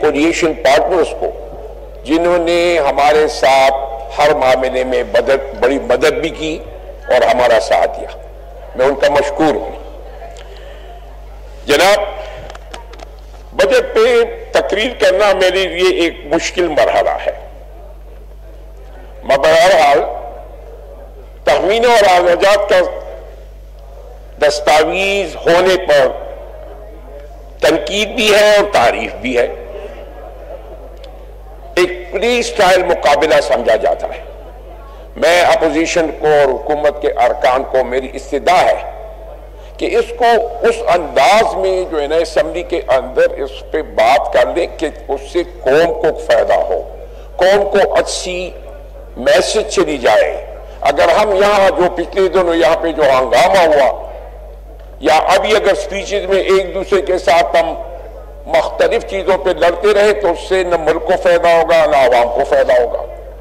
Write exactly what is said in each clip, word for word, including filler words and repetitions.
Coalition partners کو جنہوں نے ہمارے ساتھ ہر معاملے میں بڑی مدد بھی کی اور ہمارا ساتھ دیا، میں ان کا مشکور ہوں۔ جناب، بجٹ پہ تقریر کرنا میرے لیے ایک مشکل مرحلہ ہے، بہرحال تخمینوں اور اخراجات کا دستاویز ہونے پر تنقید بھی ہے اور تعریف بھی ہے، ایک فری سٹائل مقابلہ سمجھا جاتا ہے۔ میں اپوزیشن کو اور حکومت کے ارکان کو میری استدعا ہے کہ اس کو اس انداز میں جو ہے نا اسمبلی کے اندر اس پہ بات کر لیں کہ اس سے قوم کو فائدہ ہو، قوم کو اچھی میسج چلی جائے۔ اگر ہم یہاں جو پچھلے دنوں یہاں پہ جو ہنگامہ ہوا، یا ابھی اگر سپیچز میں ایک دوسرے کے ساتھ ہم مختلف چیزوں پہ لڑتے رہے تو اس سے نہ ملک کو فائدہ ہوگا نہ عوام کو فائدہ ہوگا۔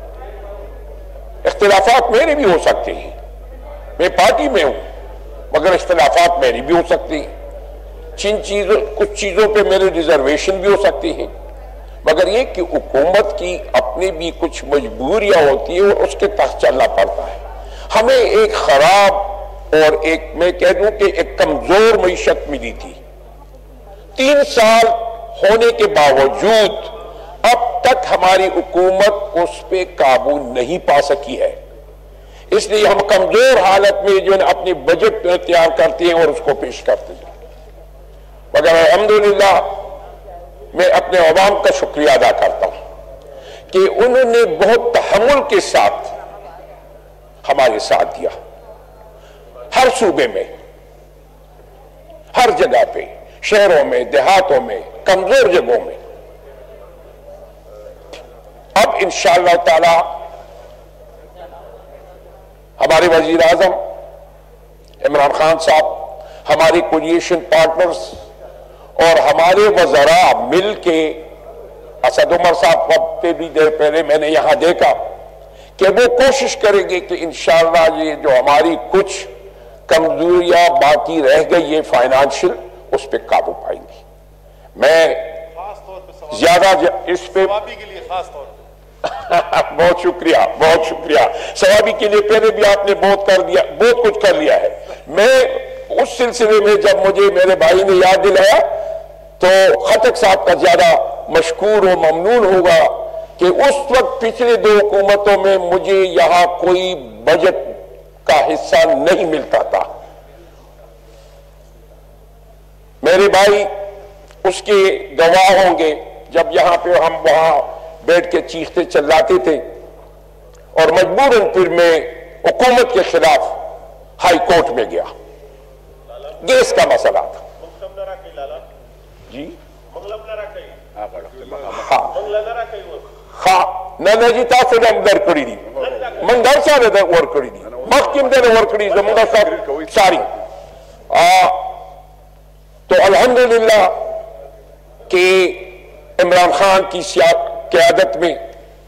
اختلافات میرے بھی ہو سکتے ہیں، میں پارٹی میں ہوں، مگر اختلافات میری بھی ہو سکتی ہیں، چن چیزوں کچھ چیزوں پہ میرے ریزرویشن بھی ہو سکتی ہیں، مگر یہ کہ حکومت کی اپنی بھی کچھ مجبوریاں ہوتی ہیں اور اس کے تحت چلنا پڑتا ہے۔ ہمیں ایک خراب اور ایک میں کہہ دوں کہ ایک کمزور معیشت ملی تھی، تین سال ہونے کے باوجود اب تک ہماری حکومت اس پہ قابو نہیں پا سکی ہے، اس لیے ہم کمزور حالت میں جو ہے اپنی بجٹ تیار کرتے ہیں اور اس کو پیش کرتے ہیں۔ مگر الحمدللہ میں اپنے عوام کا شکریہ ادا کرتا ہوں کہ انہوں نے بہت تحمل کے ساتھ ہمارے ساتھ دیا، ہر صوبے میں، ہر جگہ پہ، شہروں میں، دیہاتوں میں، کمزور جگہوں میں۔ اب انشاءاللہ تعالی ہمارے وزیر اعظم عمران خان صاحب، ہماری کولیشن پارٹنرز اور ہمارے وزراء مل کے، اسد عمر صاحب پہ بھی دیر پہلے میں نے یہاں دیکھا کہ وہ کوشش کریں گے کہ انشاءاللہ یہ جو ہماری کچھ کمزوریاں باقی رہ گئی ہے فائنانشل، اس پہ قابو پائیں گی۔ میں زیادہ اس پہ بہت شکریہ بہت شکریہ ثوابی کے لیے پہلے بھی آپ نے بہت کر دیا، بہت کچھ کر لیا ہے۔ میں اس سلسلے میں جب مجھے میرے بھائی نے یاد دلایا تو خطک صاحب کا زیادہ مشکور و ممنون ہوگا کہ اس وقت پچھلے دو حکومتوں میں مجھے یہاں کوئی بجٹ کا حصہ نہیں ملتا تھا۔ میرے بھائی اس کے گواہ ہوں گے، جب یہاں پہ ہم وہاں بیٹھ کے چیختے چلاتے تھے اور مجبوراً پھر میں حکومت کے خلاف ہائی کورٹ میں گیا، گیس کا مسئلہ تھا جی ہاں نہ جی تاسو نے در کری دی من در سارے در ور کری دی مخکم در ور کری زمانہ صاحب ساری تو الحمدللہ کہ عمران خان کی قیادت میں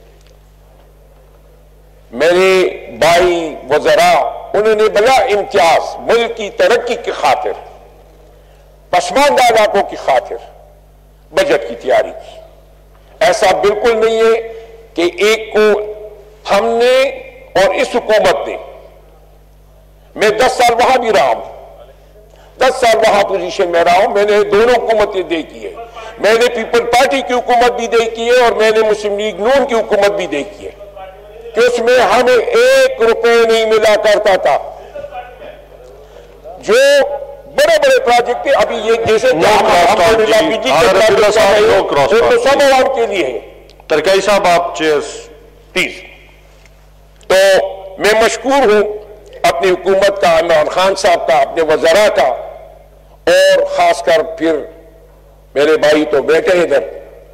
میرے بھائی وزراء انہوں نے بلا امتیاز ملک کی ترقی کی خاطر، پسماندہ علاقوں کی خاطر بجٹ کی تیاری کی۔ ایسا بالکل نہیں ہے کہ ایک کو ہم نے اور اس حکومت نے، میں دس سال وہاں بھی رہا ہوں، دس سال وہاں پوزیشن میں رہا ہوں، میں نے دونوں حکومتیں دیکھی ہے، میں نے پیپل پارٹی کی حکومت بھی دیکھی ہے اور میں نے مسلم لیگ نون کی حکومت بھی دیکھی ہے کہ اس میں ہمیں ایک روپے نہیں ملا کرتا تھا۔ جو بڑے بڑے پروجیکٹ تھے، ابھی یہ جیسے سب عوام کے لیے ہے۔ ترکائی صاحب آپ چیئرز پلیز۔ تو میں مشکور ہوں اپنی حکومت کا، عمران خان صاحب کا، اپنے وزراء کا، اور خاص کر پھر میرے بھائی تو بیٹھے ہیں ادھر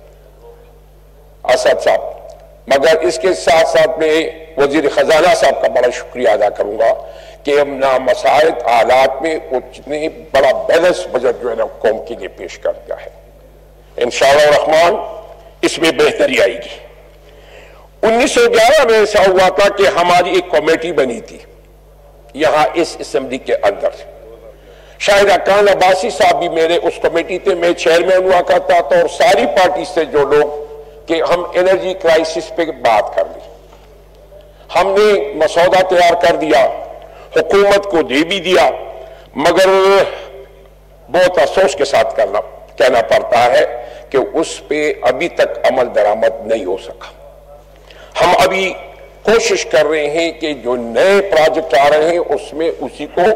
اسد صاحب، مگر اس کے ساتھ ساتھ میں وزیر خزانہ صاحب کا بڑا شکریہ ادا کروں گا کہ ہم نامساعد حالات میں اتنے بڑا بیلنس بجٹ جو ہے نا قوم کے لیے پیش کر دیا ہے۔ انشاءاللہ الرحمن اس میں بہتری آئے گی۔ انیس سو گیارہ میں ایسا ہوا تھا کہ ہماری ایک کمیٹی بنی تھی یہاں اس اسمبلی کے اندر، شاہد اکان عباسی صاحب بھی میرے اس کمیٹی تھے، میں چیئرمین ہوا کرتا تھا، اور ساری پارٹی سے جو لوگ کہ ہم انرجی کرائسس پہ بات کر لی. ہم نے مسودہ تیار کر دیا، حکومت کو دے بھی دیا، مگر بہت افسوس کے ساتھ کرنا کہنا پڑتا ہے کہ اس پہ ابھی تک عمل درآمد نہیں ہو سکا. ہم ابھی کوشش کر رہے ہیں کہ جو نئے پروجیکٹ آ رہے ہیں اس میں اسی کو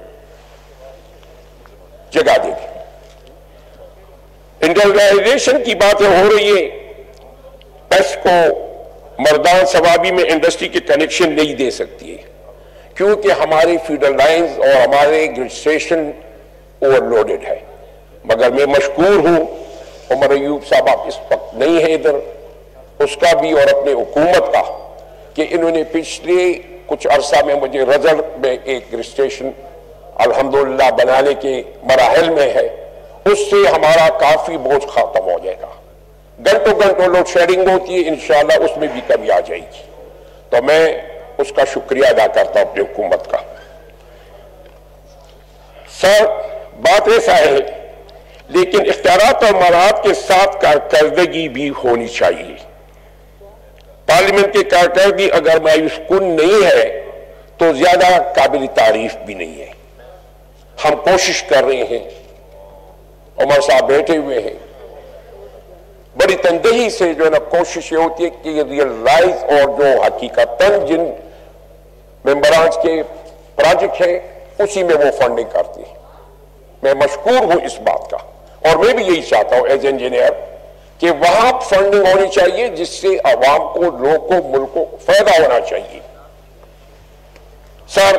جگہ دے دیں. انڈسٹریلائزیشن کی باتیں ہو رہی ہیں، پیس کو مردان ثوابی میں انڈسٹری کے کنیکشن نہیں دے سکتی ہے کیونکہ ہمارے فیڈر لائنز اور ہمارے گرڈ اسٹیشن اوور لوڈڈ ہے. مگر میں مشکور ہوں عمر ایوب صاحب آپ اس وقت نہیں ہیں ادھر، اس کا بھی اور اپنے حکومت کا، کہ انہوں نے پچھلے کچھ عرصہ میں مجھے رزلٹ میں ایک گرڈ اسٹیشن الحمدللہ بنانے کے مراحل میں ہے. اس سے ہمارا کافی بوجھ ختم ہو جائے گا. گھنٹوں گھنٹوں لوڈ شیڈنگ ہوتی ہے، انشاءاللہ اس میں بھی کمی آ جائے گی. تو میں اس کا شکریہ ادا کرتا ہوں اپنی حکومت کا. سر بات ایسا ہے، لیکن اختیارات اور مہارت کے ساتھ کارکردگی بھی ہونی چاہیے. پارلیمنٹ کی کارکردگی اگر مایوس کن نہیں ہے تو زیادہ قابل تعریف بھی نہیں ہے. ہم کوشش کر رہے ہیں، عمر صاحب بیٹھے ہوئے ہیں، بڑی تندہی سے جو ہے نا کوشش یہ ہوتی ہے کہ ریئلائز اور جو حقیقتاً جن ممبرانز کے پروجیکٹ ہیں اسی میں وہ فنڈنگ کرتی ہے. میں مشکور ہوں اس بات کا، اور میں بھی یہی چاہتا ہوں ایز انجینئر کہ وہاں فنڈنگ ہونی چاہیے جس سے عوام کو، لوگ کو، ملک کو فائدہ ہونا چاہیے. سر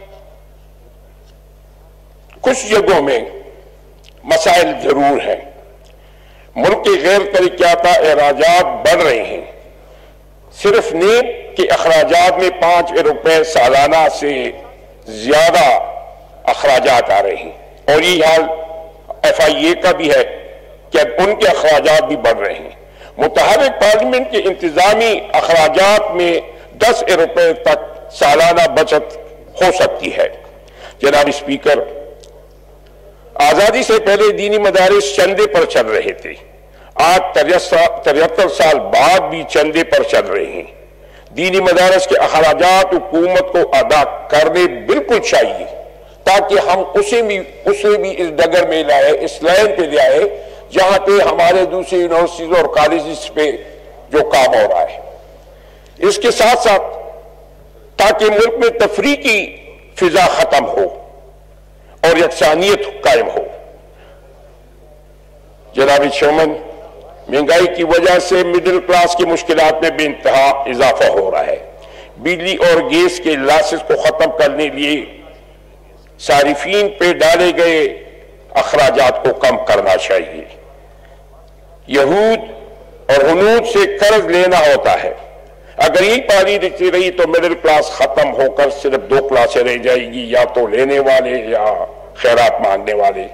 کچھ جگہوں میں مسائل ضرور ہیں. ملک کے غیر ترقیاتہ اخراجات بڑھ رہے ہیں. صرف نیب کے اخراجات میں پانچ روپے سالانہ سے زیادہ اخراجات آ رہے ہیں، اور یہ حال ایف آئی اے کا بھی ہے کہ اب ان کے اخراجات بھی بڑھ رہے ہیں. متحرک پارلیمنٹ کے انتظامی اخراجات میں دس روپے تک سالانہ بچت ہو سکتی ہے. جناب اسپیکر، آزادی سے پہلے دینی مدارس چندے پر چل رہے تھے، آج تریہتر سال بعد بھی چندے پر چل رہے ہیں. دینی مدارس کے اخراجات حکومت کو ادا کرنے بالکل چاہیے تاکہ ہم اسے بھی اسے بھی اس ڈگر میں لائے، اس لائن پہ لے آئے جہاں پہ ہمارے دوسری یونیورسٹیز اور کالجز پہ جو کام ہو رہا ہے. اس کے ساتھ ساتھ تاکہ ملک میں تفریح کی فضا ختم ہو اور یکسانیت قائم ہو. جناب چیئرمین، مہنگائی کی وجہ سے مڈل کلاس کی مشکلات میں بے انتہا اضافہ ہو رہا ہے. بجلی اور گیس کے لاسز کو ختم کرنے لیے صارفین پہ ڈالے گئے اخراجات کو کم کرنا چاہیے. یہود اور ہنود سے قرض لینا ہوتا ہے. اگر یہ پالیسی دکھتی رہی تو مڈل کلاس ختم ہو کر صرف دو کلاسیں رہ جائے گی، یا تو لینے والے یا خیرات مانگنے والے.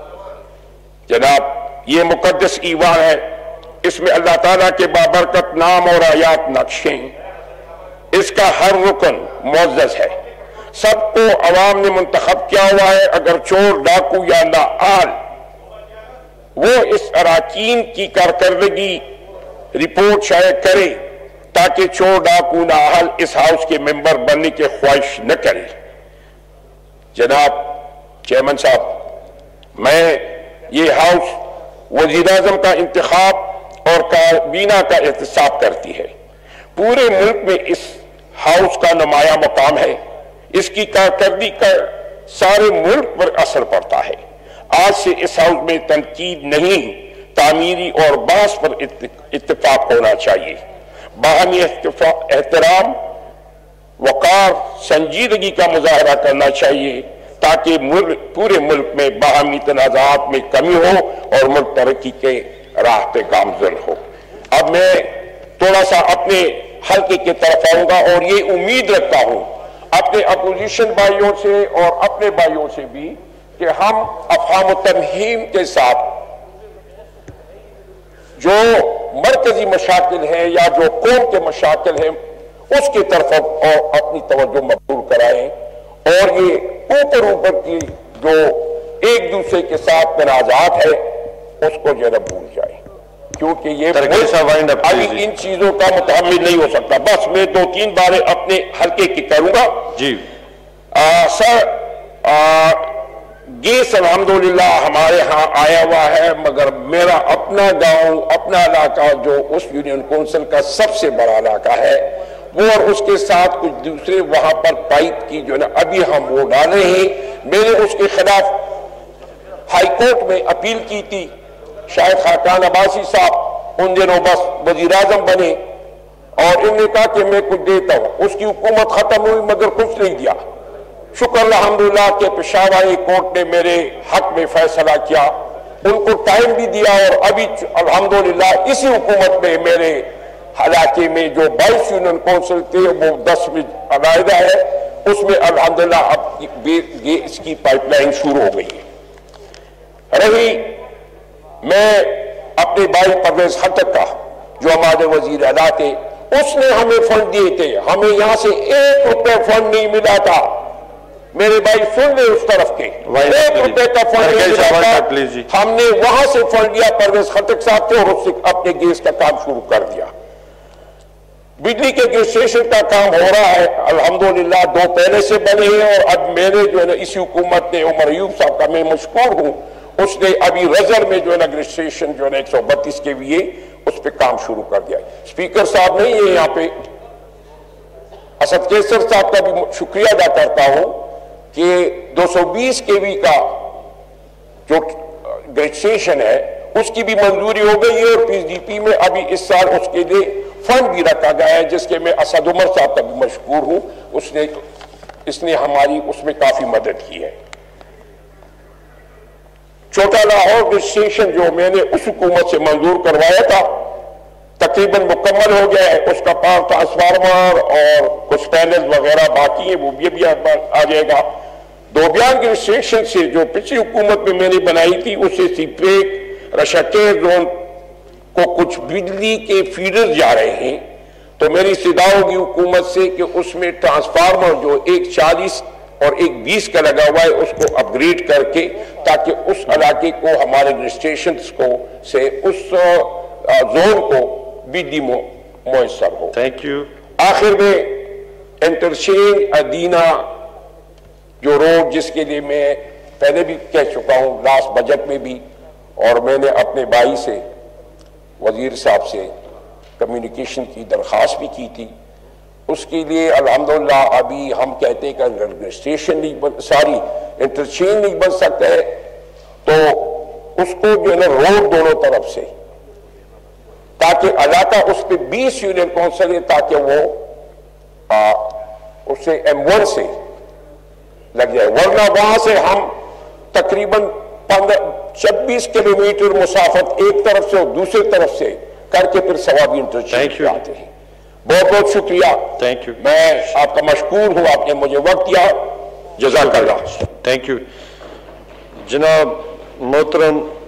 جناب یہ مقدس ایوان ہے، اس میں اللہ تعالیٰ کے بابرکت نام اور آیات نقشیں، اس کا ہر رکن معزز ہے. سب کو عوام نے منتخب کیا ہوا ہے. اگر چور، ڈاکو یا نااہل وہ اس اراکین کی کارکردگی رپورٹ شائع کرے تاکہ چور، ڈاکو، نااہل اس ہاؤس کے ممبر بننے کی خواہش نہ کرے. جناب چیئرمین صاحب، میں یہ ہاؤس وزیر اعظم کا انتخاب اور کابینہ کا احتساب کرتی ہے. پورے ملک میں اس ہاؤس کا نمایاں مقام ہے. اس کی کارکردگی کا سارے ملک پر اثر پڑتا ہے. آج سے اس ہاؤس میں تنقید نہیں، تعمیری اور بحث پر اتفاق ہونا چاہیے. باہمی احترام، وقار، سنجیدگی کا مظاہرہ کرنا چاہیے تاکہ پورے ملک میں باہمی تنازعات میں کمی ہو اور ملک ترقی کے راہ پہ گامزن ہو. اب میں تھوڑا سا اپنے حلقے کی طرف آؤں گا اور یہ امید رکھتا ہوں اپنے اپوزیشن بھائیوں سے اور اپنے بھائیوں سے بھی کہ ہم افہام و تفہیم کے ساتھ جو مرکزی مشاکل ہیں یا جو قوم کے مشاکل ہیں اس کی طرف اپنی توجہ مبذول کرائیں، اور یہ اوپر اوپر کی جو ایک دوسرے کے ساتھ تنازعات ہے اس کو جو ہے بھول جائے، کیونکہ یہ ابھی ان چیزوں کا متحمل نہیں ہو سکتا۔ بس میں دو تین بارے اپنے حلقے کی کروں گا۔ جی سر، گیس الحمدللہ ہمارے ہاں آیا ہوا ہے، مگر میرا اپنا گاؤں، اپنا علاقہ جو اس یونین کونسل کا سب سے بڑا علاقہ ہے، وہ اور اس کے ساتھ کچھ دوسرے وہاں پر پائپ کی جو ہے نا ابھی ہم وہ ڈال رہے ہیں۔ میں نے اس کے خلاف ہائی کورٹ میں اپیل کی تھی، شاید خاقان عباسی صاحب ان دنوں بس وزیر اعظم بنے اور انہوں نے کہا کہ میں کچھ دیتا ہوں، اس کی حکومت ختم ہوئی مگر کچھ نہیں دیا۔ شکر الحمدللہ کہ پشاور کورٹ نے میرے حق میں فیصلہ کیا، ان کو ٹائم بھی دیا، اور ابھی الحمدللہ اسی حکومت میں میرے علاقے میں جو بائیس یونین کونسل تھے وہ دس میں علیحدہ ہے، اس میں الحمدللہ اب اس کی پائپ لائن شروع ہو گئی ہے۔ رہی میں اپنے بھائی پرویز خٹک کا جو ہمارے وزیر اعلیٰ تھے، اس نے ہمیں فنڈ دیے تھے، ہمیں یہاں سے ایک روپے فنڈ نہیں ملا تھا۔ میرے بھائی سن لے اس طرف کے، ایک روپے کا فنڈ نہیں ملا تھا، ہم نے وہاں سے فنڈ لیا پرویز خٹک صاحب تھے اور اس سے اپنے گیس کا کام شروع کر دیا۔ بجلی کے گیس اسٹیشن کا کام ہو رہا ہے الحمدللہ، دو پہلے سے بنے ہیں، اور اب میرے جو ہے نا اسی حکومت نے عمر ایوب صاحب کا میں مشکور ہوں، اس نے ابھی رزر میں جو ہے نا گیس اسٹیشن جو ہے نا ایک سو بتیس کے وی اس پہ کام شروع کر دیا۔ اسپیکر صاحب نہیں ہے یہاں پہ، اسد کیسر صاحب کا بھی شکریہ ادا کرتا ہوں کہ دو سو بیس کے وی کا جو گیس اسٹیشن ہے اس کی بھی منظوری ہو گئی ہے، اور پی ڈی پی میں ابھی اس سال اس کے لیے فنڈ بھی رکھا گیا ہے، جس کے میں اسد عمر صاحب کا بھی مشکور ہوں، اس نے اس نے ہماری اس میں کافی مدد کی ہے۔ چھوٹا لاہور گیس اسٹیشن جو میں نے اس حکومت سے منظور کروایا تھا تقریباً مکمل ہو گیا ہے، اس کا پاور ٹرانسفارمر اور کچھ پینل وغیرہ باقی ہیں، وہ بھی آ جائے گا۔ دوبیان گیس اسٹیشن سے جو پچھلی حکومت میں میں نے بنائی تھی، اس سے سیپریک رشکے زون کو کچھ بجلی کے فیڈر جا رہے ہیں، تو میری استدعا ہوگی حکومت سے کہ اس میں ٹرانسفارمر جو ایک چالیس اور ایک بیس کا لگا ہوا ہے اس کو اپ گریڈ کر کے، تاکہ اس علاقے کو ہمارے گیس اسٹیشنز کو سے اس زون کو بجلی میسر ہو۔ Thank you. آخر میں انٹرچینج ادینہ جو روڈ، جس کے لیے میں پہلے بھی کہہ چکا ہوں لاسٹ بجٹ میں بھی، اور میں نے اپنے بھائی سے وزیر صاحب سے کمیونیکیشن کی درخواست بھی کی تھی، اس کے لیے الحمدللہ ابھی ہم کہتے ہیں کہ اگر اسٹیشن نہیں بن ساری انٹرچینج نہیں بن سکتا ہے تو اس کو جو ہے نا روڈ دونوں طرف سے، تاکہ علاقہ اس پہ بیس یونین کونسل ہے، تاکہ وہ اسے ایم ون سے لگ جائے، ورنہ وہاں سے ہم تقریباً چھبیس کلومیٹر مسافت ایک طرف سے اور دوسری طرف سے کر کے پھر ثوابی انٹرچینج پہ آتے ہیں۔ بہت بہت شکریہ، تھینک یو، میں آپ کا مشکور ہوں، آپ نے مجھے وقت دیا، جزاک اللہ۔ تھینک یو جناب محترم